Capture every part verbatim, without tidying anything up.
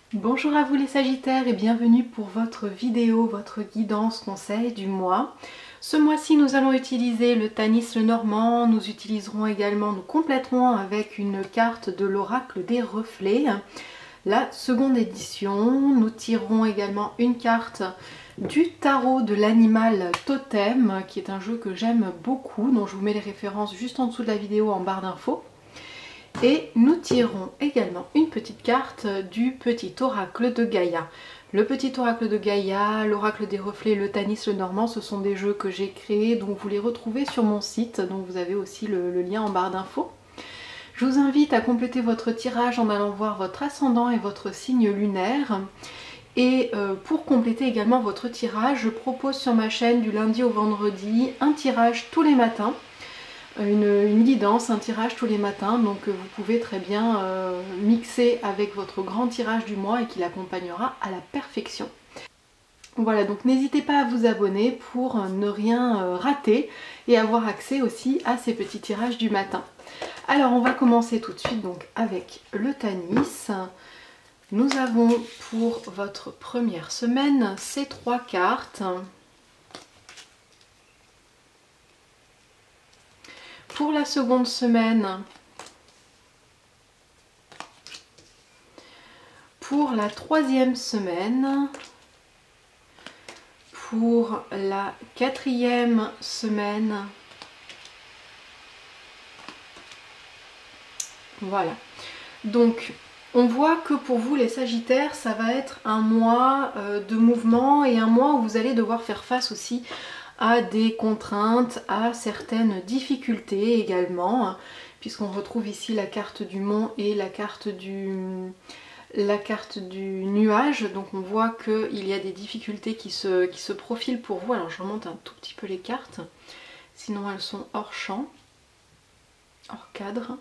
Bonjour à vous les Sagittaires et bienvenue pour votre vidéo, votre guidance conseil du mois. Ce mois-ci nous allons utiliser le Tanis Lenormand, nous utiliserons également, nous compléterons avec une carte de l'oracle des reflets, la seconde édition. Nous tirerons également une carte du tarot de l'animal totem, qui est un jeu que j'aime beaucoup, dont je vous mets les références juste en dessous de la vidéo en barre d'infos. Et nous tirerons également une petite carte du petit oracle de Gaïa. Le petit oracle de Gaïa, l'oracle des reflets, le Tanis Lenormand, ce sont des jeux que j'ai créés, donc vous les retrouvez sur mon site, donc vous avez aussi le, le lien en barre d'infos. Je vous invite à compléter votre tirage en allant voir votre ascendant et votre signe lunaire. Et euh, pour compléter également votre tirage, je propose sur ma chaîne du lundi au vendredi un tirage tous les matins. Une, une guidance, un tirage tous les matins, donc vous pouvez très bien euh, mixer avec votre grand tirage du mois et qui l'accompagnera à la perfection. Voilà, donc n'hésitez pas à vous abonner pour ne rien euh, rater et avoir accès aussi à ces petits tirages du matin. Alors on va commencer tout de suite donc avec le Tanis. Nous avons pour votre première semaine ces trois cartes. Pour la seconde semaine, pour la troisième semaine, pour la quatrième semaine, voilà. Donc, on voit que pour vous les Sagittaires, ça va être un mois de mouvement et un mois où vous allez devoir faire face aussi à des contraintes, à certaines difficultés également, puisqu'on retrouve ici la carte du mont et la carte du, la carte du nuage. Donc on voit qu'il y a des difficultés qui se, qui se profilent pour vous. Alors je remonte un tout petit peu les cartes, sinon elles sont hors champ, hors cadre.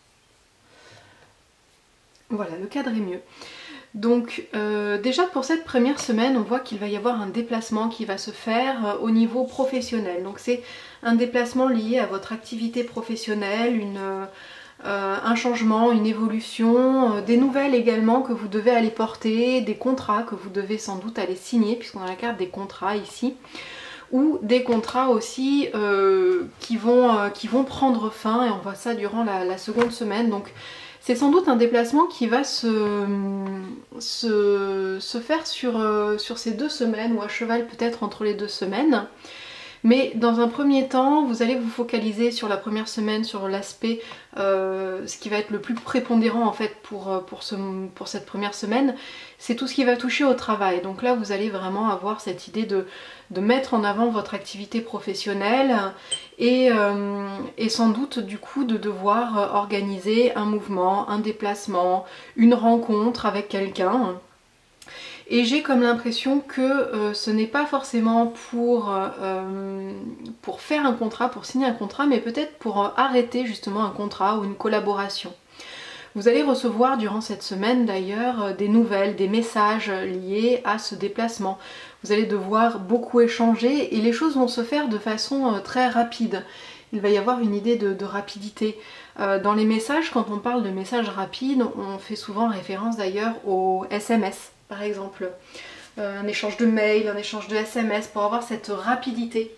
Voilà, le cadre est mieux. Donc euh, déjà pour cette première semaine, on voit qu'il va y avoir un déplacement qui va se faire euh, au niveau professionnel. Donc c'est un déplacement lié à votre activité professionnelle, une, euh, un changement, une évolution, euh, des nouvelles également que vous devez aller porter, des contrats que vous devez sans doute aller signer, puisqu'on a la carte des contrats ici, ou des contrats aussi euh, qui, vont, euh, qui vont prendre fin, et on voit ça durant la, la seconde semaine. Donc c'est sans doute un déplacement qui va se, se, se faire sur, euh, sur ces deux semaines, ou à cheval peut-être entre les deux semaines. Mais dans un premier temps, vous allez vous focaliser sur la première semaine, sur l'aspect, euh, ce qui va être le plus prépondérant en fait pour, pour, ce, pour cette première semaine, c'est tout ce qui va toucher au travail. Donc là, vous allez vraiment avoir cette idée de, de mettre en avant votre activité professionnelle et, euh, et sans doute du coup de devoir organiser un mouvement, un déplacement, une rencontre avec quelqu'un. Et j'ai comme l'impression que euh, ce n'est pas forcément pour, euh, pour faire un contrat, pour signer un contrat, mais peut-être pour euh, arrêter justement un contrat ou une collaboration. Vous allez recevoir durant cette semaine d'ailleurs euh, des nouvelles, des messages liés à ce déplacement. Vous allez devoir beaucoup échanger et les choses vont se faire de façon euh, très rapide. Il va y avoir une idée de, de rapidité. Euh, dans les messages, quand on parle de messages rapides, on fait souvent référence d'ailleurs aux S M S. Par exemple, euh, un échange de mails, un échange de S M S pour avoir cette rapidité.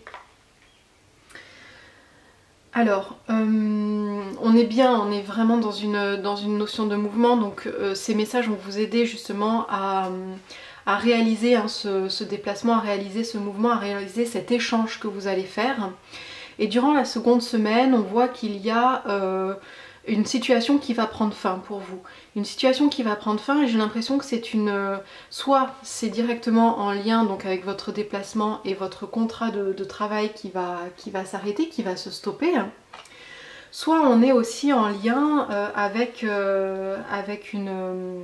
Alors, euh, on est bien, on est vraiment dans une, dans une notion de mouvement, donc euh, ces messages vont vous aider justement à, à réaliser hein, ce, ce déplacement, à réaliser ce mouvement, à réaliser cet échange que vous allez faire. Et durant la seconde semaine, on voit qu'il y a euh, une situation qui va prendre fin pour vous. Une situation qui va prendre fin et j'ai l'impression que c'est une... Soit c'est directement en lien donc avec votre déplacement et votre contrat de, de travail qui va, qui va s'arrêter, qui va se stopper. Soit on est aussi en lien euh, avec, euh, avec une,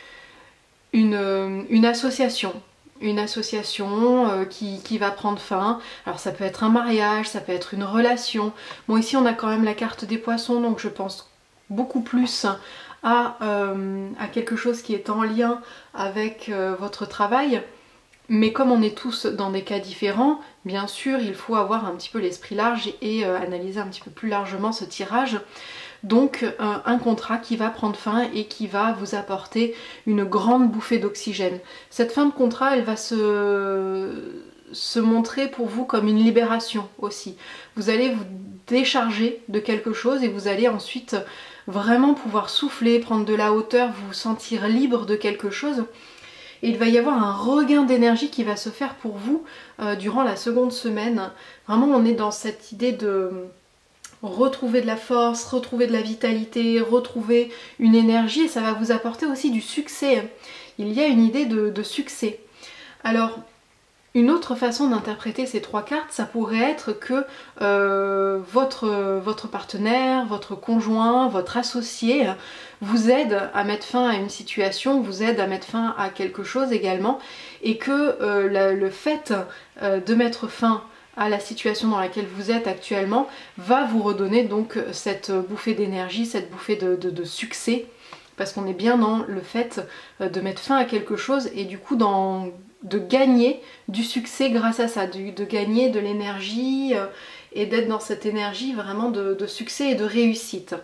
une, une association. Une association euh, qui, qui va prendre fin. Alors ça peut être un mariage, ça peut être une relation. Bon ici on a quand même la carte des poissons, donc je pense beaucoup plus à, euh, à quelque chose qui est en lien avec euh, votre travail. Mais comme on est tous dans des cas différents, bien sûr il faut avoir un petit peu l'esprit large et euh, analyser un petit peu plus largement ce tirage. donc euh, un contrat qui va prendre fin et qui va vous apporter une grande bouffée d'oxygène. Cette fin de contrat, elle va se, se montrer pour vous comme une libération aussi. Vous allez vous décharger de quelque chose et vous allez ensuite vraiment pouvoir souffler, prendre de la hauteur, vous sentir libre de quelque chose. Et il va y avoir un regain d'énergie qui va se faire pour vous euh, durant la seconde semaine. Vraiment, on est dans cette idée de retrouver de la force, retrouver de la vitalité, retrouver une énergie, et ça va vous apporter aussi du succès. Il y a une idée de, de succès. Alors, une autre façon d'interpréter ces trois cartes, ça pourrait être que euh, votre, votre partenaire, votre conjoint, votre associé vous aide à mettre fin à une situation, vous aide à mettre fin à quelque chose également, et que euh, la, le fait euh, de mettre fin à la situation dans laquelle vous êtes actuellement va vous redonner donc cette bouffée d'énergie, cette bouffée de, de, de succès, parce qu'on est bien dans le fait de mettre fin à quelque chose et du coup dans, de gagner du succès grâce à ça, de, de gagner de l'énergie euh, et d'être dans cette énergie vraiment de, de succès et de réussite.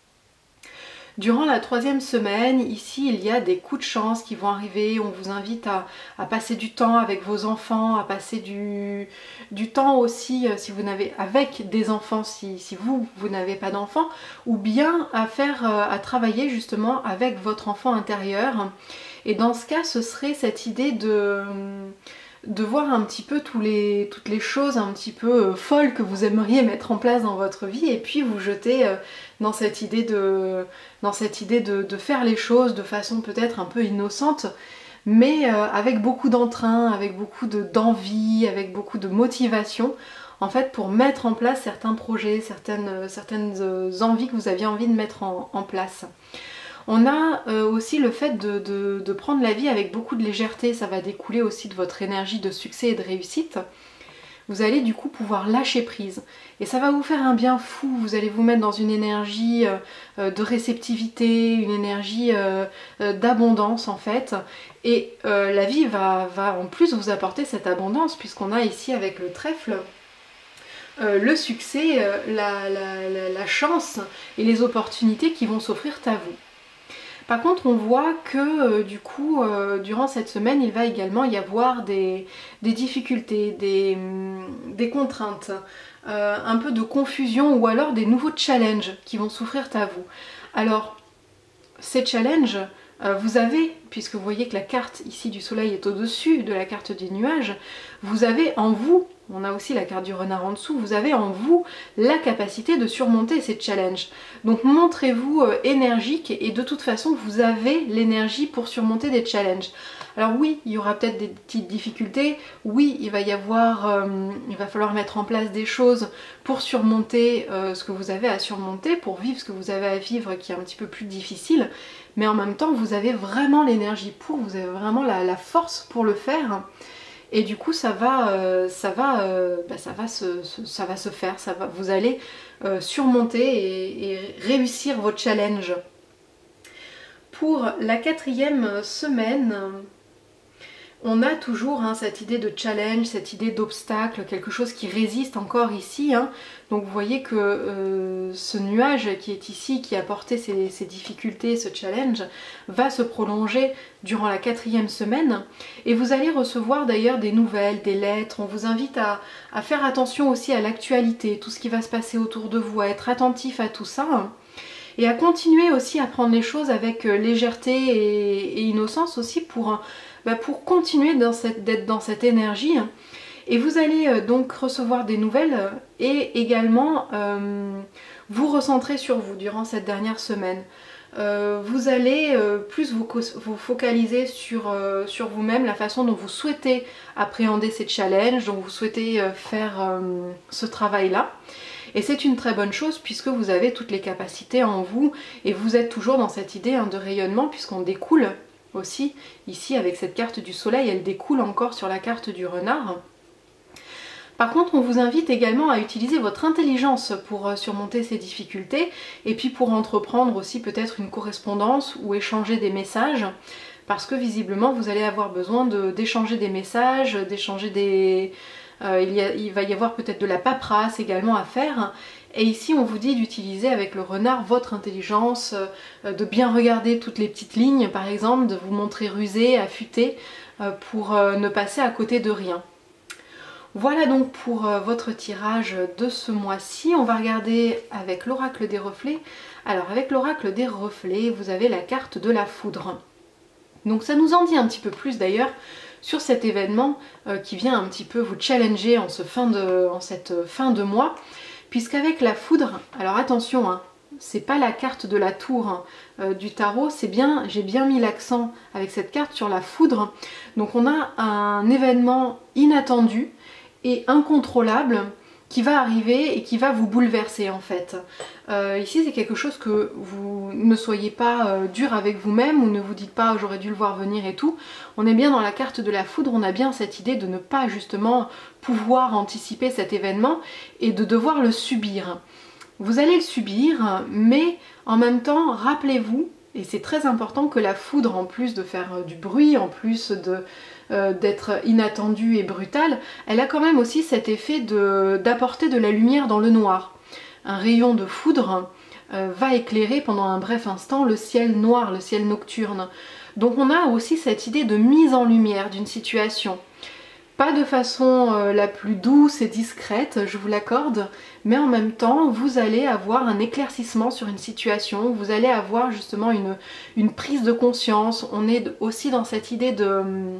Durant la troisième semaine, ici, il y a des coups de chance qui vont arriver. On vous invite à, à passer du temps avec vos enfants, à passer du, du temps aussi euh, si vous n'avez avec des enfants, si, si vous, vous n'avez pas d'enfants, ou bien à faire, euh, à travailler justement avec votre enfant intérieur. Et dans ce cas, ce serait cette idée de... de voir un petit peu tous les, toutes les choses un petit peu euh, folles que vous aimeriez mettre en place dans votre vie et puis vous jeter euh, dans cette idée, de, dans cette idée de, de faire les choses de façon peut-être un peu innocente, mais euh, avec beaucoup d'entrain, avec beaucoup de, d'envie, avec beaucoup de motivation, en fait, pour mettre en place certains projets, certaines, certaines euh, envies que vous aviez envie de mettre en, en place. On a euh, aussi le fait de, de, de prendre la vie avec beaucoup de légèreté, ça va découler aussi de votre énergie de succès et de réussite. Vous allez du coup pouvoir lâcher prise et ça va vous faire un bien fou, vous allez vous mettre dans une énergie euh, de réceptivité, une énergie euh, euh, d'abondance en fait, et euh, la vie va, va en plus vous apporter cette abondance puisqu'on a ici avec le trèfle Euh, le succès, euh, la, la, la, la chance et les opportunités qui vont s'offrir à vous. Par contre, on voit que euh, du coup, euh, durant cette semaine, il va également y avoir des, des difficultés, des, des contraintes, euh, un peu de confusion ou alors des nouveaux challenges qui vont s'offrir à vous. Alors, ces challenges, euh, vous avez, puisque vous voyez que la carte ici du soleil est au-dessus de la carte des nuages, vous avez en vous, on a aussi la carte du renard en dessous, vous avez en vous la capacité de surmonter ces challenges. Donc montrez-vous euh, énergique et de toute façon vous avez l'énergie pour surmonter des challenges. Alors oui, il y aura peut-être des petites difficultés, oui, il va y avoir, euh, il va falloir mettre en place des choses pour surmonter euh, ce que vous avez à surmonter, pour vivre ce que vous avez à vivre qui est un petit peu plus difficile, mais en même temps vous avez vraiment l'énergie pour, vous avez vraiment la, la force pour le faire. Et du coup ça va, euh, ça va, euh, bah, ça va se, se, ça va se faire, ça va, vous allez euh, surmonter et, et réussir votre challenge. Pour la quatrième semaine, on a toujours hein, cette idée de challenge, cette idée d'obstacle, quelque chose qui résiste encore ici. Hein. Donc vous voyez que euh, ce nuage qui est ici, qui a porté ces, ces difficultés, ce challenge, va se prolonger durant la quatrième semaine. Et vous allez recevoir d'ailleurs des nouvelles, des lettres. On vous invite à, à faire attention aussi à l'actualité, tout ce qui va se passer autour de vous, à être attentif à tout ça. Hein. Et à continuer aussi à prendre les choses avec légèreté et, et innocence aussi pour... Bah pour continuer d'être dans cette énergie. Et vous allez euh, donc recevoir des nouvelles et également euh, vous recentrer sur vous durant cette dernière semaine. Euh, vous allez euh, plus vous, vous focaliser sur, euh, sur vous-même, la façon dont vous souhaitez appréhender ces challenges, dont vous souhaitez euh, faire euh, ce travail-là. Et c'est une très bonne chose puisque vous avez toutes les capacités en vous et vous êtes toujours dans cette idée hein, de rayonnement puisqu'on découle aussi, ici avec cette carte du soleil, elle découle encore sur la carte du renard. Par contre, on vous invite également à utiliser votre intelligence pour surmonter ces difficultés et puis pour entreprendre aussi peut-être une correspondance ou échanger des messages parce que visiblement vous allez avoir besoin d'échanger des messages, d'échanger des... Euh, il, y a, il va y avoir peut-être de la paperasse également à faire Et ici on vous dit d'utiliser avec le renard votre intelligence, euh, de bien regarder toutes les petites lignes par exemple, de vous montrer rusé, affûté, euh, pour euh, ne passer à côté de rien. Voilà donc pour euh, votre tirage de ce mois-ci. On va regarder avec l'oracle des reflets. Alors avec l'oracle des reflets, vous avez la carte de la foudre. Donc ça nous en dit un petit peu plus d'ailleurs sur cet événement euh, qui vient un petit peu vous challenger en, ce fin de, en cette fin de mois. Puisqu'avec la foudre, alors attention, hein, c'est pas la carte de la tour hein, euh, du tarot, c'est bien, j'ai bien mis l'accent avec cette carte sur la foudre. Donc on a un événement inattendu et incontrôlable qui va arriver et qui va vous bouleverser en fait. Euh, ici c'est quelque chose que vous ne soyez pas euh, dur avec vous-même ou ne vous dites pas j'aurais dû le voir venir et tout. On est bien dans la carte de la foudre, on a bien cette idée de ne pas justement pouvoir anticiper cet événement et de devoir le subir. Vous allez le subir, mais en même temps rappelez-vous, et c'est très important, que la foudre, en plus de faire du bruit, en plus de euh, d'être inattendue et brutale, elle a quand même aussi cet effet de, d'apporter de la lumière dans le noir. Un rayon de foudre euh, va éclairer pendant un bref instant le ciel noir, le ciel nocturne. Donc on a aussi cette idée de mise en lumière d'une situation. Pas de façon euh, la plus douce et discrète, je vous l'accorde, mais en même temps, vous allez avoir un éclaircissement sur une situation, vous allez avoir justement une, une prise de conscience. On est aussi dans cette idée de...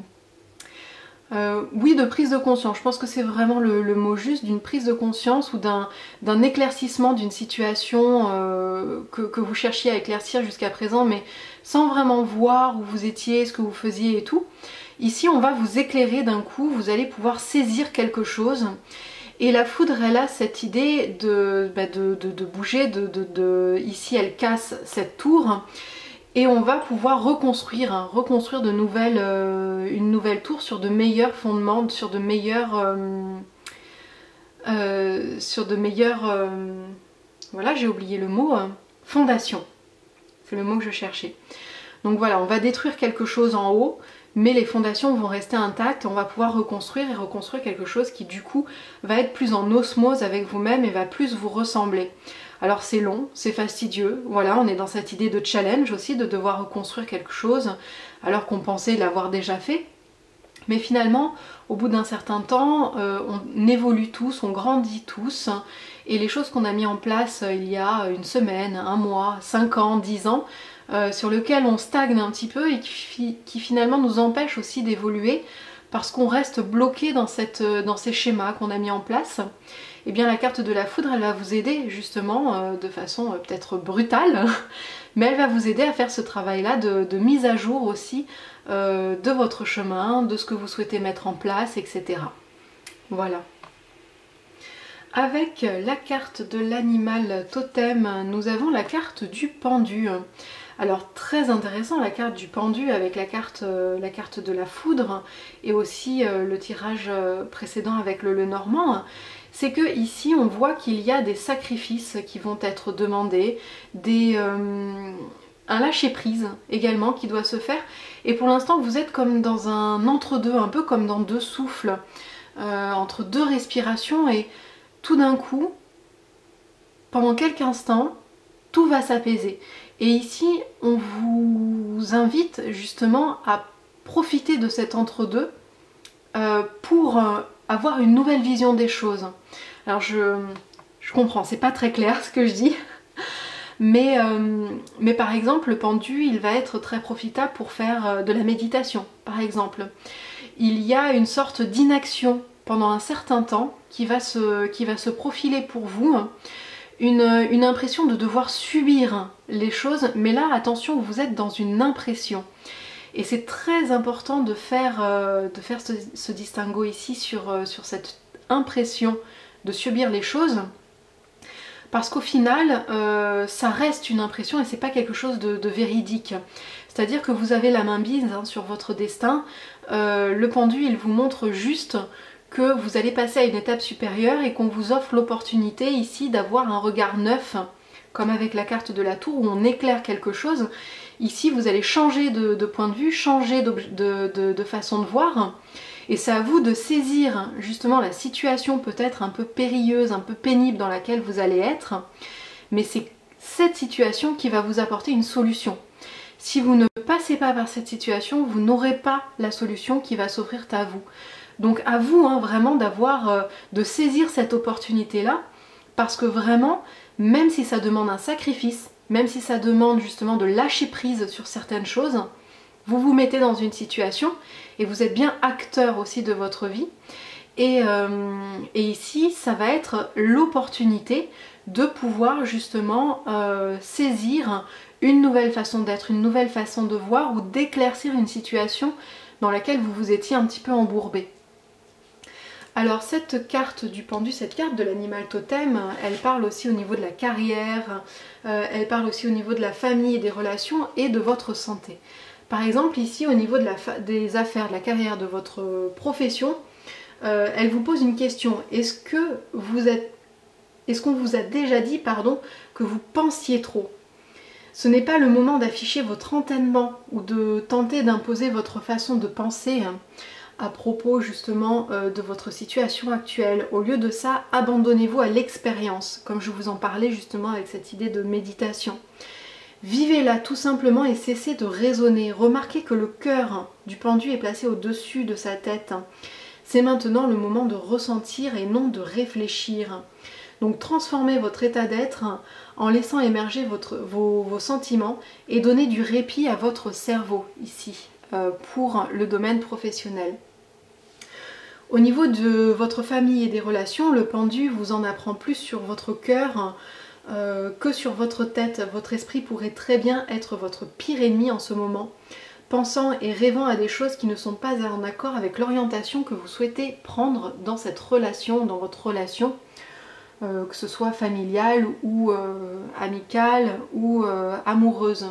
Euh, oui, de prise de conscience. Je pense que c'est vraiment le, le mot juste, d'une prise de conscience ou d'un d'un éclaircissement d'une situation euh, que, que vous cherchiez à éclaircir jusqu'à présent, mais sans vraiment voir où vous étiez, ce que vous faisiez et tout. Ici, on va vous éclairer d'un coup, vous allez pouvoir saisir quelque chose. Et la foudre, elle a cette idée de, bah de, de, de bouger, de, de, de... ici elle casse cette tour. Et on va pouvoir reconstruire, hein, reconstruire de nouvelles, euh, une nouvelle tour sur de meilleurs fondements, sur de meilleurs... Euh, euh, sur de meilleurs... Euh, voilà, j'ai oublié le mot, hein, fondation. C'est le mot que je cherchais. Donc voilà, on va détruire quelque chose en haut, mais les fondations vont rester intactes et on va pouvoir reconstruire et reconstruire quelque chose qui du coup va être plus en osmose avec vous-même et va plus vous ressembler. Alors c'est long, c'est fastidieux, voilà, on est dans cette idée de challenge aussi, de devoir reconstruire quelque chose alors qu'on pensait l'avoir déjà fait. Mais finalement, au bout d'un certain temps, euh, on évolue tous, on grandit tous, et les choses qu'on a mis en place euh, il y a une semaine, un mois, cinq ans, dix ans, euh, sur lesquelles on stagne un petit peu et qui, qui finalement nous empêchent aussi d'évoluer parce qu'on reste bloqué dans, cette, dans ces schémas qu'on a mis en place. Et bien la carte de la foudre, elle va vous aider justement euh, de façon euh, peut-être brutale, mais elle va vous aider à faire ce travail-là de, de mise à jour aussi euh, de votre chemin, de ce que vous souhaitez mettre en place, et cetera. Voilà. Avec la carte de l'animal totem, nous avons la carte du pendu. Alors très intéressant la carte du pendu avec la carte, euh, la carte de la foudre et aussi euh, le tirage précédent avec le Lenormand. C'est que ici on voit qu'il y a des sacrifices qui vont être demandés, des, euh, un lâcher prise également qui doit se faire. Et pour l'instant vous êtes comme dans un entre-deux, un peu comme dans deux souffles, euh, entre deux respirations, et tout d'un coup, pendant quelques instants, tout va s'apaiser. Et ici, on vous invite justement à profiter de cet entre-deux euh, pour euh, avoir une nouvelle vision des choses. Alors je, je comprends, c'est pas très clair ce que je dis, mais, euh, mais par exemple, le pendu, il va être très profitable pour faire euh, de la méditation, par exemple. Il y a une sorte d'inaction pendant un certain temps qui va se, qui va se profiler pour vous. Une, une impression de devoir subir les choses, mais là attention, vous êtes dans une impression et c'est très important de faire, euh, de faire ce, ce distinguo ici sur, euh, sur cette impression de subir les choses, parce qu'au final euh, ça reste une impression et c'est pas quelque chose de, de véridique. C'est à dire que vous avez la main mise hein, sur votre destin. Euh, le pendu, il vous montre juste que vous allez passer à une étape supérieure et qu'on vous offre l'opportunité ici d'avoir un regard neuf, comme avec la carte de la tour où on éclaire quelque chose. Ici vous allez changer de, de point de vue, changer de, de, de, de façon de voir, Et c'est à vous de saisir justement la situation peut-être un peu périlleuse, un peu pénible dans laquelle vous allez être, mais c'est cette situation qui va vous apporter une solution. Si vous ne passez pas par cette situation, vous n'aurez pas la solution qui va s'offrir à vous. Donc à vous hein, vraiment d'avoir, euh, de saisir cette opportunité-là, parce que vraiment, même si ça demande un sacrifice, même si ça demande justement de lâcher prise sur certaines choses, vous vous mettez dans une situation et vous êtes bien acteur aussi de votre vie. Et, euh, et ici, ça va être l'opportunité de pouvoir justement euh, saisir une nouvelle façon d'être, une nouvelle façon de voir ou d'éclaircir une situation dans laquelle vous vous étiez un petit peu embourbé. Alors cette carte du pendu, cette carte de l'animal totem, elle parle aussi au niveau de la carrière, euh, elle parle aussi au niveau de la famille et des relations et de votre santé. Par exemple ici au niveau de la des affaires, de la carrière, de votre profession, euh, elle vous pose une question. Est-ce que vous êtes, est-ce qu'on vous a déjà dit pardon, que vous pensiez trop? Ce n'est pas le moment d'afficher votre entêtement ou de tenter d'imposer votre façon de penser hein, à propos justement euh, de votre situation actuelle. Au lieu de ça, abandonnez-vous à l'expérience, comme je vous en parlais justement avec cette idée de méditation. Vivez-la tout simplement et cessez de raisonner. Remarquez que le cœur du pendu est placé au-dessus de sa tête. C'est maintenant le moment de ressentir et non de réfléchir. Donc transformez votre état d'être en laissant émerger votre, vos, vos sentiments et donnez du répit à votre cerveau ici euh, pour le domaine professionnel. Au niveau de votre famille et des relations, le pendu vous en apprend plus sur votre cœur euh, que sur votre tête. Votre esprit pourrait très bien être votre pire ennemi en ce moment, pensant et rêvant à des choses qui ne sont pas en accord avec l'orientation que vous souhaitez prendre dans cette relation, dans votre relation, euh, que ce soit familiale ou euh, amicale ou euh, amoureuse.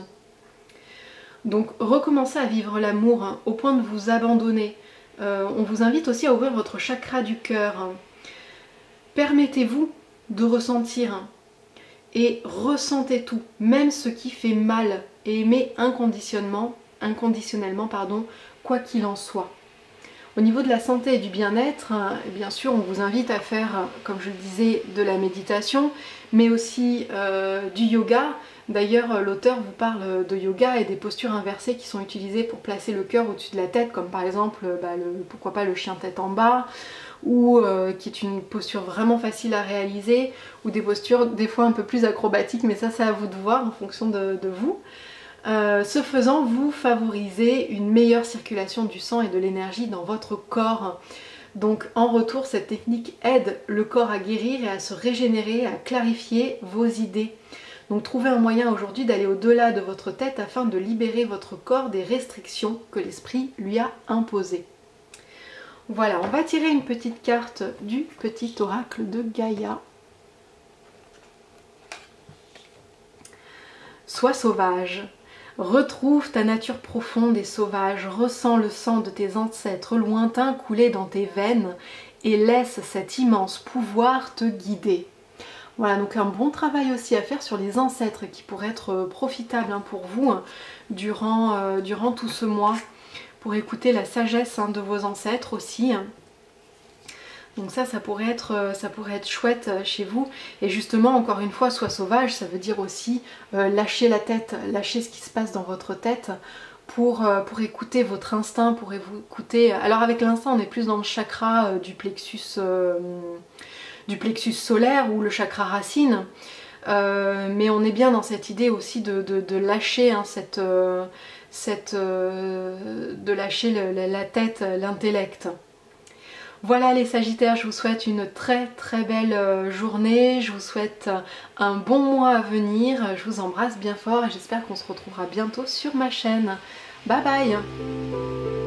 Donc recommencez à vivre l'amour hein, au point de vous abandonner. Euh, on vous invite aussi à ouvrir votre chakra du cœur. Permettez-vous de ressentir et ressentez tout, même ce qui fait mal, et aimez inconditionnellement, inconditionnellement pardon, quoi qu'il en soit. Au niveau de la santé et du bien-être, bien sûr on vous invite à faire, comme je le disais, de la méditation, mais aussi euh, du yoga. D'ailleurs l'auteur vous parle de yoga et des postures inversées qui sont utilisées pour placer le cœur au-dessus de la tête, comme par exemple, bah, le, pourquoi pas le chien tête en bas, ou euh, qui est une posture vraiment facile à réaliser, ou des postures des fois un peu plus acrobatiques, mais ça c'est à vous de voir en fonction de, de vous. Euh, ce faisant, vous favorisez une meilleure circulation du sang et de l'énergie dans votre corps. Donc en retour, cette technique aide le corps à guérir et à se régénérer, à clarifier vos idées. Donc trouvez un moyen aujourd'hui d'aller au-delà de votre tête afin de libérer votre corps des restrictions que l'esprit lui a imposées. Voilà, on va tirer une petite carte du petit oracle de Gaïa. Sois sauvage. Retrouve ta nature profonde et sauvage, ressens le sang de tes ancêtres lointains couler dans tes veines et laisse cet immense pouvoir te guider. Voilà, donc un bon travail aussi à faire sur les ancêtres qui pourraient être profitables hein, pour vous hein, durant, euh, durant tout ce mois, pour écouter la sagesse hein, de vos ancêtres aussi. Hein. Donc ça, ça pourrait être, ça pourrait être chouette chez vous. Et justement, encore une fois, sois sauvage, ça veut dire aussi euh, lâcher la tête, lâcher ce qui se passe dans votre tête pour, euh, pour écouter votre instinct, pour écouter... Alors avec l'instinct, on est plus dans le chakra euh, du plexus... Euh, du plexus solaire ou le chakra racine, euh, mais on est bien dans cette idée aussi de, de, de lâcher hein, cette, euh, cette, euh, de lâcher le, la tête, l'intellect. Voilà les Sagittaires, je vous souhaite une très très belle journée, je vous souhaite un bon mois à venir, je vous embrasse bien fort et j'espère qu'on se retrouvera bientôt sur ma chaîne. Bye bye.